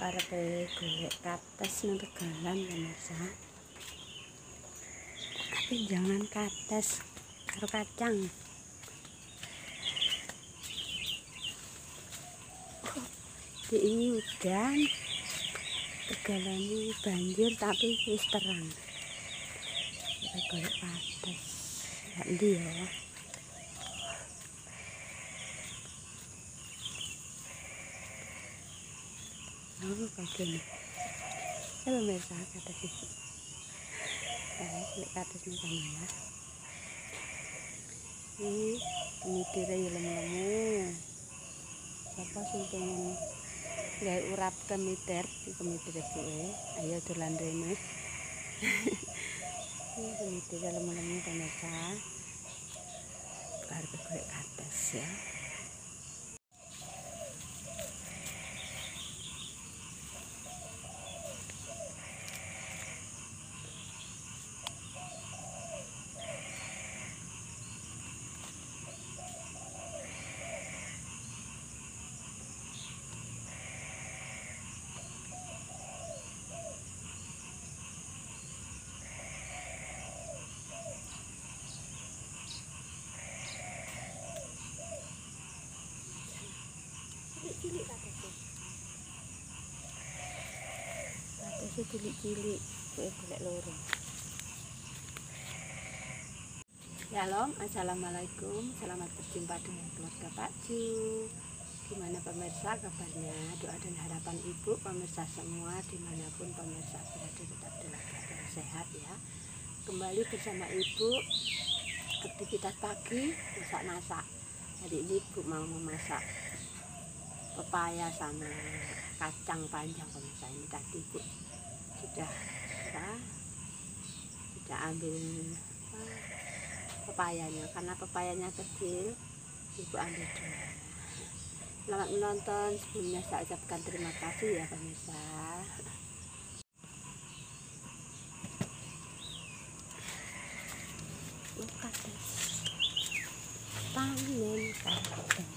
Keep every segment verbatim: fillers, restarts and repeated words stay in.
arepe golek kates nang Tegalan pemirsa. Tapi jangan kates karo kacang. Oh, di ini udan. Tegalan ini banjir tapi wis terang. Kita golek kates. Ya ndi ya? Oh, bagian. Ya pemirsa, kates itu. Saya klik kates nih ya. Ini pemitirnya ya lemu-lemu. Siapa sih pengen nggak urap kemiter di kemiter itu eh. Ayo dolan rene. Ini pemitirnya lemu-lemu pemirsa. Harus klik kates ya. Cilik katesnya. Katesnya cilik-cilik, kowe golek loro. Shalom, assalamualaikum, selamat berjumpa dengan keluarga Pak Ju. Gimana pemirsa kabarnya? Doa dan harapan ibu pemirsa semua dimanapun pemirsa berada tetap dalam keadaan sehat ya. Kembali bersama ibu aktivitas pagi masak-masak. Jadi ini ibu mau memasak pepaya sama kacang panjang pemirsa. Ini tadi ibu sudah apa, sudah ambil apa, pepayanya karena pepayanya kecil ibu ambil dua. Selamat menonton, sebelumnya saya ucapkan terima kasih ya pemirsa. Kates panen kates.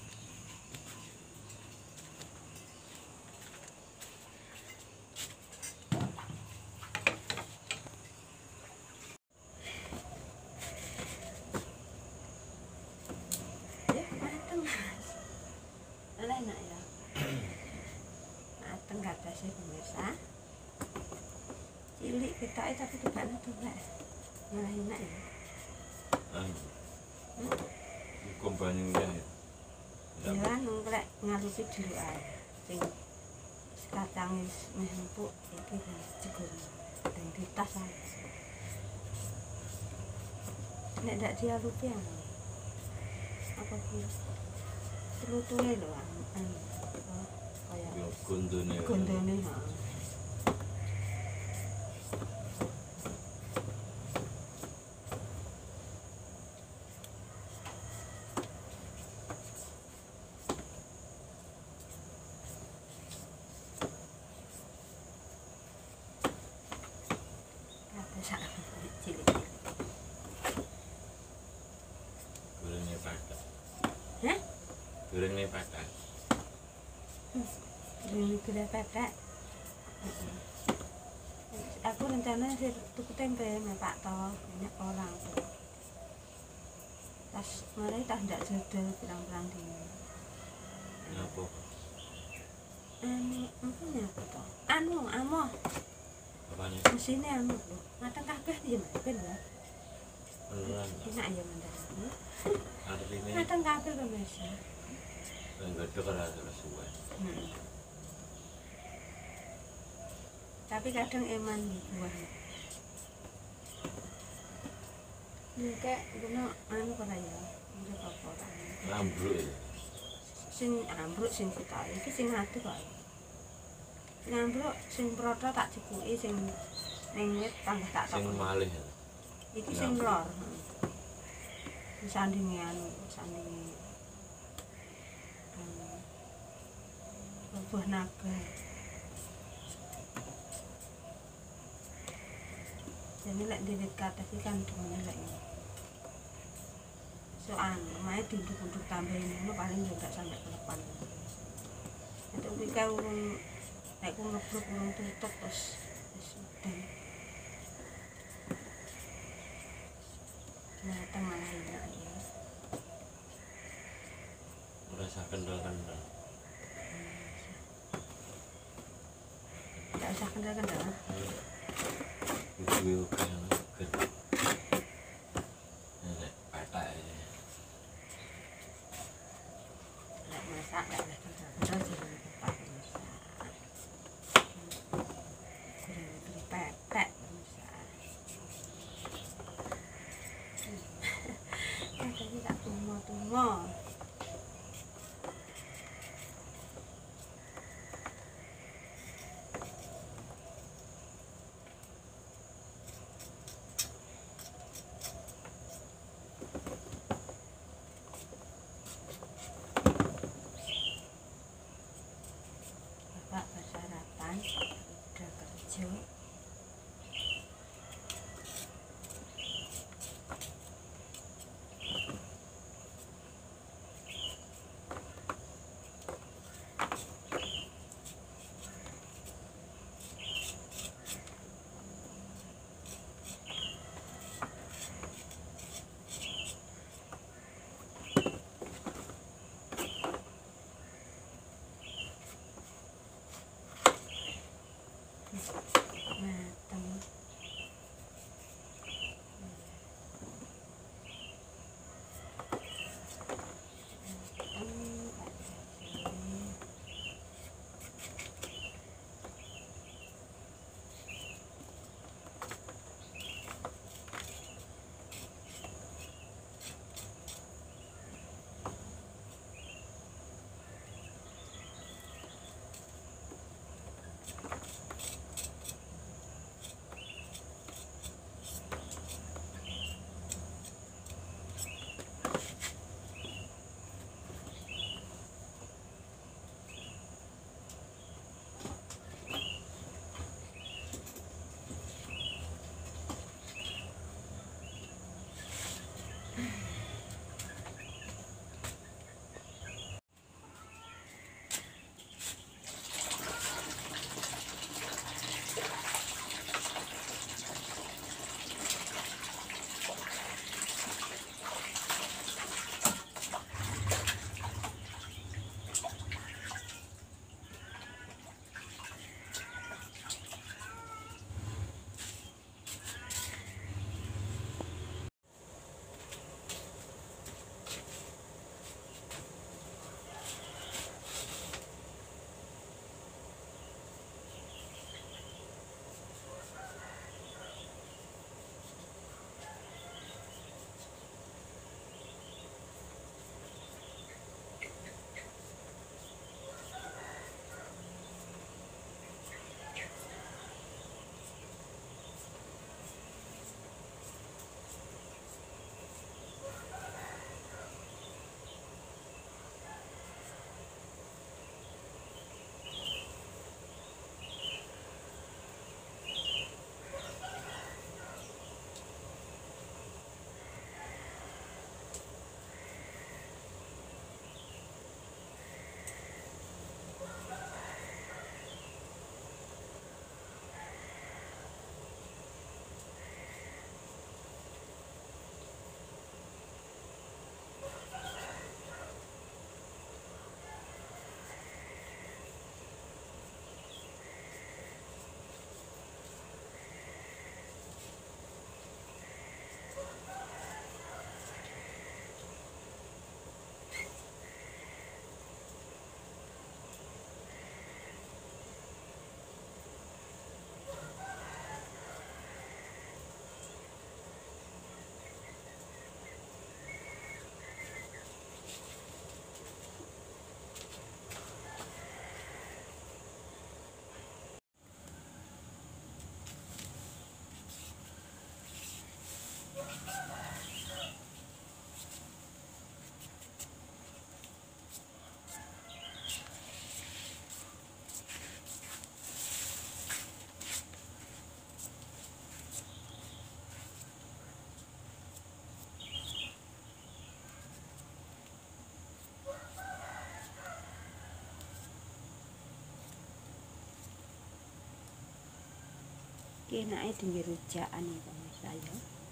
Enak ya, mateng katesnya pemirsa. Cilik kita tapi juga nanti enggak malah enak ya. Hmm? Hukum banyak ya. Ya nungklek ngalusi dulu ae. Sing kacang wis meh empuk iki wis jegur. Dan di tas ae. Nek ndak dialupi ya. Apa pun telutune lho an kaya gondone gondone ha. Kata sak cilik-cilik. gorengnya pakai. Hah? Gorengnya pakai. Ini gula pakai. Aku rencana sih tuku tempe sama Pak To, banyak orang tuh. Tas mari tas ndak jodol pirang-pirang dino. Kenapa? Anu, apa apa to? Anu, amoh. Apanya? Mesinnya anu lho. Mateng kabeh piye, Mas? Ben ya. Beneran. Enak ya mandan. Artinya Mateng kabeh pemirsa. enggak ada kalau ada sesuai. Hmm. Tapi kadang eman buah. Ini kayak guna anu kaya ya, ini apa-apa. Lambruk ya. Sing ambruk sing kita iki sing ati kok. Sing ambruk sing protho tak dibuki sing ning wit tambah tak Sing tok. malih ya. Iki sing lor. Disandingi anu, sandingi. Hmm. Buah naga. Jadi lek diwit kates iki kan demene lek ini. Soan, mae duduk-duduk tambahin ngono paling yo gak sampai ke depan. Itu iki urung nek kulo-kulo kurang tutup terus wis udan. Matang malah enak ya. Merasa kendal-kendal. Tidak usah kendal-kendal. Ibu kan kan. Nek patak ya. Nek masak tidak usah kendal-kendal jangan lupa masak. Kurang beri pepek masak. Tadi tak tumo-tumo. Bapak bersarapan, udah kerja. Mateng. Iki enake dinggo rujakan iki pemirsa ya.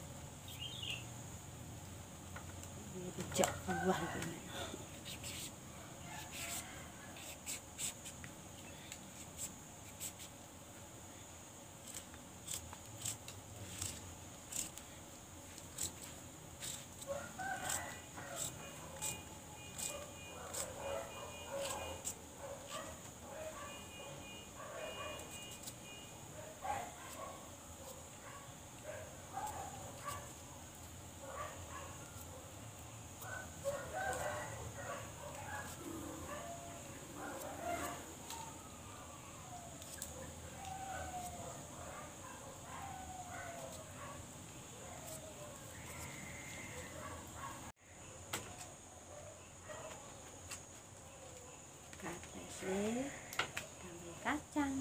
Rujak buah iki enak. Katese tambah kacang.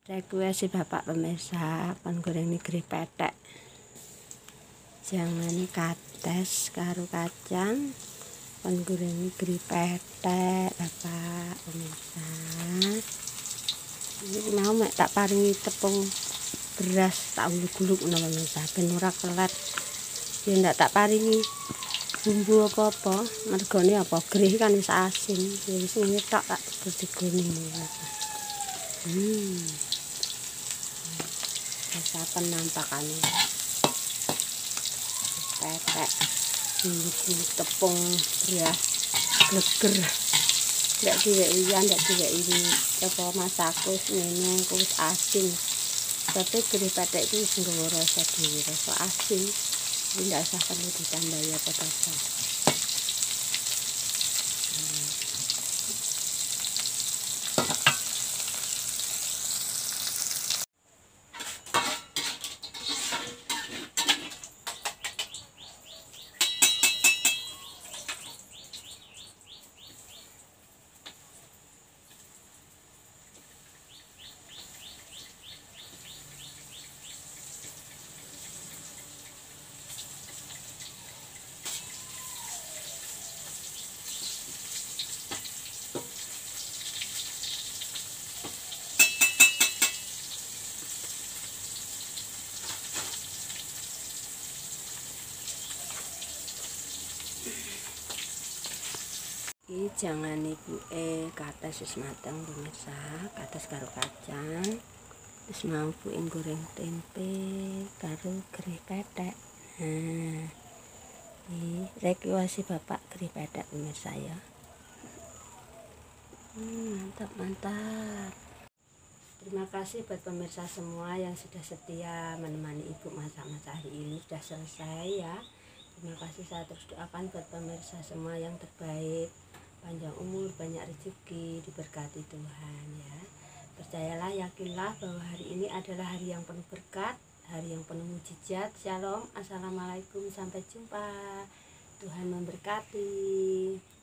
Request bapak pemirsa kon goreng negeri petek. Jangan kates karo kacang. Kon goreng negeri petek bapak pemirsa. Iki mau mek tak paringi tepung beras tak uluk-uluk ngono pemirsa ben ora kelet. Yen ndak tak paringi bumbu apa-apa, mergone apa grih kan wis asin. Ya wis ngene tok tak digoni. Hmm. Rasa penampakannya petek bumbu tepung beras geger ndak diwek uyan ndak diwek ini apa masakus ngene wis asin tapi gerih petek itu wis nggawa rasa dhewe rasa asin ndak usah perlu ditambahi apa-apa. Iki jangan ibu eh kates wis mateng pemirsa, kates karo kacang. Wis mau bu goreng tempe karo gerih petek. Nah, iki request bapak gerih petek pemirsa ya. Hmm, mantap mantap. Terima kasih buat pemirsa semua yang sudah setia menemani ibu masak-masak hari ini sudah selesai ya. Terima kasih, saya terus doakan buat pemirsa semua yang terbaik, panjang umur, banyak rezeki, diberkati Tuhan ya. Percayalah, yakinlah bahwa hari ini adalah hari yang penuh berkat, hari yang penuh mujizat. Shalom, assalamualaikum, sampai jumpa. Tuhan memberkati.